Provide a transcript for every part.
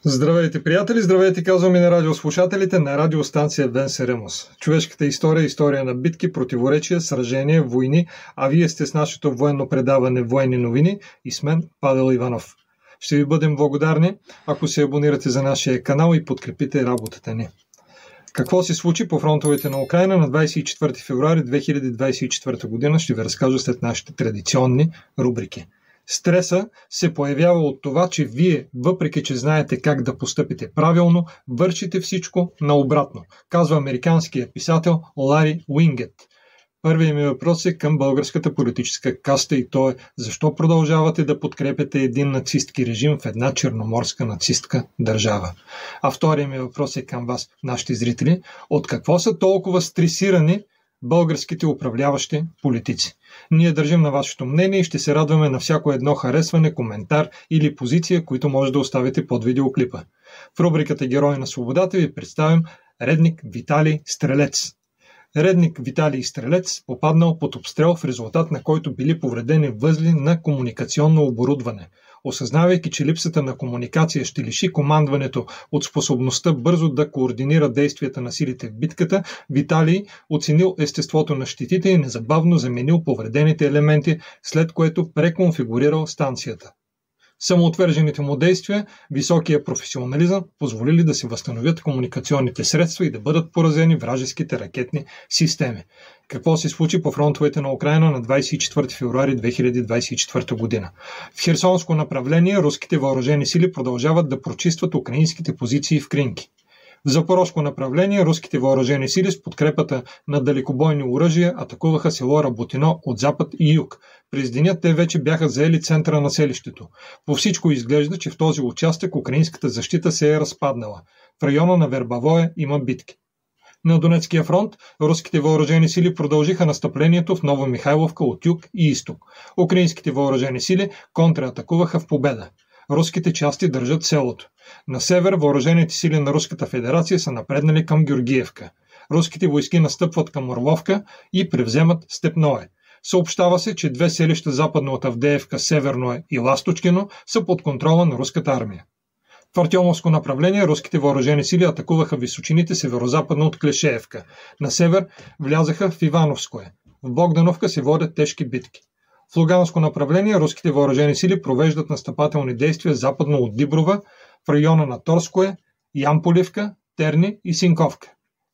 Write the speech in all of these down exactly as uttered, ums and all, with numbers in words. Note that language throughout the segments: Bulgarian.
Здравейте, приятели! Здравейте, казвам и на радиослушателите на радиостанция Венсеремус. Човешката история, история на битки, противоречия, сражения, войни, а вие сте с нашето военно предаване Военни новини и с мен Павел Иванов. Ще ви бъдем благодарни, ако се абонирате за нашия канал и подкрепите работата ни. Какво се случи по фронтовете на Украйна на двадесет и четвърти февруари две хиляди двадесет и четвърта година ще ви разкажа след нашите традиционни рубрики. Стреса се появява от това, че вие, въпреки че знаете как да постъпите правилно, вършите всичко наобратно, казва американският писател Лари Уингет. Първият ми въпрос е към българската политическа каста и то е: защо продължавате да подкрепяте един нацистки режим в една черноморска нацистка държава? А вторият ми въпрос е към вас, нашите зрители: от какво са толкова стресирани българските управляващи политици? Ние държим на вашето мнение и ще се радваме на всяко едно харесване, коментар или позиция, които може да оставите под видеоклипа. В рубриката Герои на свободата ви представям редник Виталий Стрелец. Редник Виталий Стрелец попаднал под обстрел, в резултат на който били повредени възли на комуникационно оборудване. Осъзнавайки, че липсата на комуникация ще лиши командването от способността бързо да координира действията на силите в битката, Виталий оценил естеството на щетите и незабавно заменил повредените елементи, след което преконфигурирал станцията. Самоотвържените му действия, високия професионализъм позволили да се възстановят комуникационните средства и да бъдат поразени вражеските ракетни системи. Какво се случи по фронтовете на Украйна на двадесет и четвърти февруари две хиляди двадесет и четвърта година? В Херсонско направление руските въоръжени сили продължават да прочистват украинските позиции в Кринки. В Запорожско направление руските въоръжени сили с подкрепата на далекобойни оръжия атакуваха село Работино от запад и юг. През деня те вече бяха заели центъра на селището. По всичко изглежда, че в този участък украинската защита се е разпаднала. В района на Вербавое има битки. На Донецкия фронт руските въоръжени сили продължиха настъплението в Новомихайловка от юг и изток. Украинските въоръжени сили контратакуваха в победа. Руските части държат селото. На север въоръжените сили на Руската федерация са напреднали към Георгиевка. Руските войски настъпват към Орловка и превземат Степное. Съобщава се, че две селища западно от Авдеевка, северно и Ласточкино са под контрола на руската армия. В Артемовско направление руските въоръжени сили атакуваха височините северозападно от Клешеевка. На север влязаха в Ивановское. В Богдановка се водят тежки битки. В Луганско направление руските въоръжени сили провеждат настъпателни действия западно от Диброва, в района на Торское, Ямполевка, Терни и Синковка.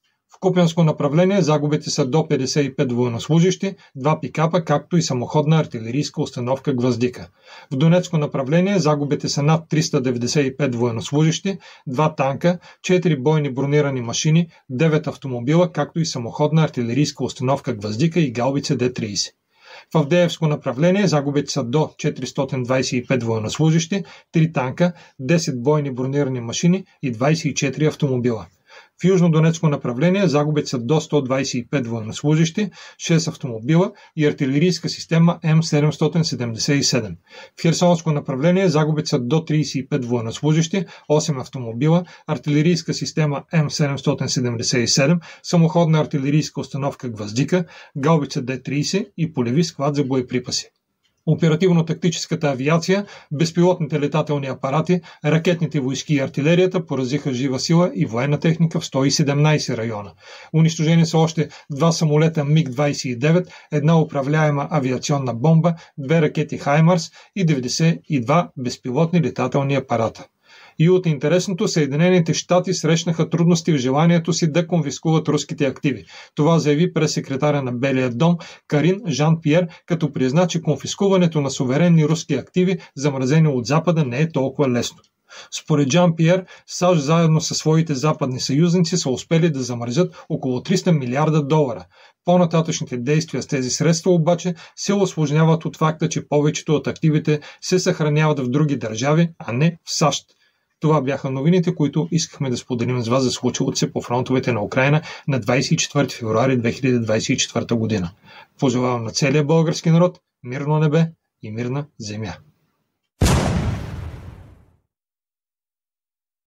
В Купенско направление загубите са до петдесет и пет военнослужащи, два пикапа, както и самоходна артилерийска установка Гвоздика. В Донецко направление загубите са над триста деветдесет и пет военнослужащи, два танка, четири бойни бронирани машини, девет автомобила, както и самоходна артилерийска установка Гвоздика и гаубица Д тридесет. В Авдеевско направление загубите са до четиристотин двадесет и пет военнослужащи, три танка, десет бойни бронирани машини и двадесет и четири автомобила. В Южнодонецко направление загубите са до сто двадесет и пет военнослужащи, шест автомобила и артилерийска система М седемстотин седемдесет и седем. В Херсонско направление загубите са до тридесет и пет военнослужащи, осем автомобила, артилерийска система М седемстотин седемдесет и седем, самоходна артилерийска установка Гвоздика, гаубица Д тридесет и полеви склад за боеприпаси. Оперативно-тактическата авиация, безпилотните летателни апарати, ракетните войски и артилерията поразиха жива сила и военна техника в сто и седемнадесет района. Унищожени са още два самолета Миг двадесет и девет, една управляема авиационна бомба, две ракети Хаймарс и деветдесет и два безпилотни летателни апарата. И от интересното, Съединените щати срещнаха трудности в желанието си да конфискуват руските активи. Това заяви прес-секретаря на Белия дом Карин Жан-Пиер, като призна, че конфискуването на суверенни руски активи, замразени от Запада, не е толкова лесно. Според Жан-Пиер, САЩ заедно със своите западни съюзници са успели да замразят около триста милиарда долара. По-нататъчните действия с тези средства обаче се усложняват от факта, че повечето от активите се съхраняват в други държави, а не в САЩ. Това бяха новините, които искахме да споделим с вас за случилото се по фронтовете на Украйна на двадесет и четвърти февруари две хиляди двадесет и четвърта година. Пожелавам на целия български народ мирно небе и мирна земя.